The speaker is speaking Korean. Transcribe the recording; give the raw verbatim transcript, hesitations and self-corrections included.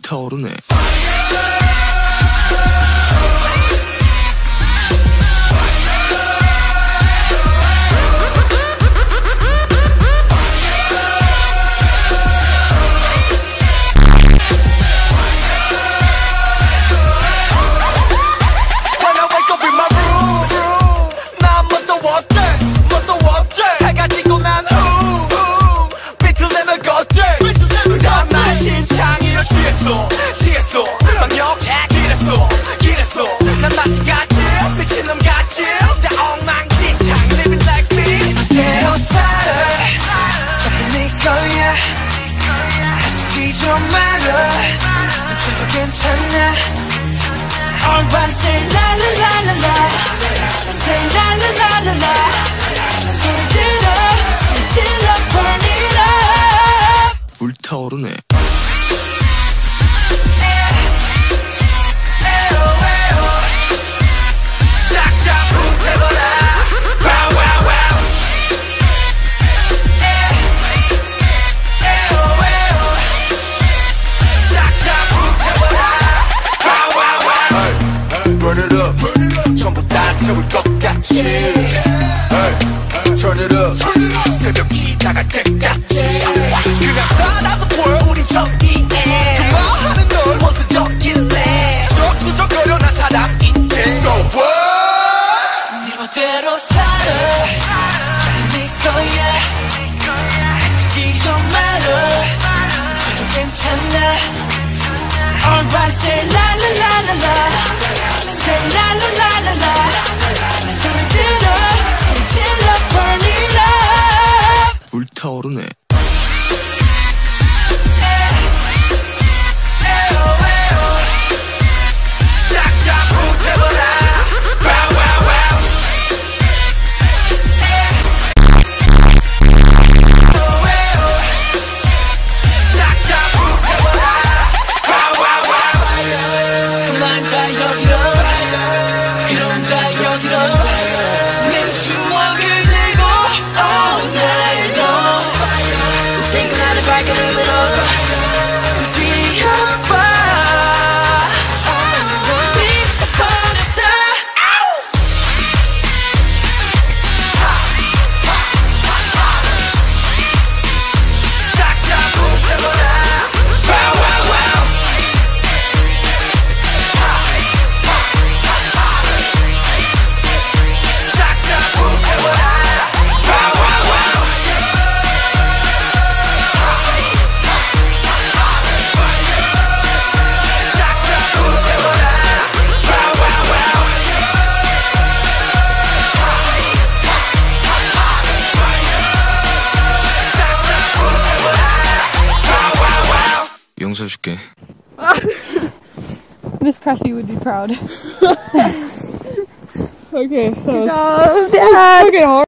불타오르네. 취했어 방역해 길했어 길했어 난 맛이 같지 미친놈 같지 다 엉망진창 living like me 이대로 살아 자꾸 네 거야 애쓰지 좀 말아 멈춰도 괜찮아 Everybody say la la la la la say la la la la la 소리 들어 소리 질러 burn it up 불타오르네. Burn it up, 전부 다 태울 것 같이 hey, turn it up, 새벽이 다갈 때까지 그냥 살아도 보여 우린 정의해 그만하는 널 원수적일래 수적수적거려 난 사람인데 So what? 네 멋대로 살아 잘 네 거야 애쓰지 좀 말아 저도 괜찮아 Everybody say la la la la la Say la la la la la 소리 들어 소리 질러 burn it up 불타오르네. 용서해줄게. Miss Cressy would be proud. Okay. Good job, Dad. Okay,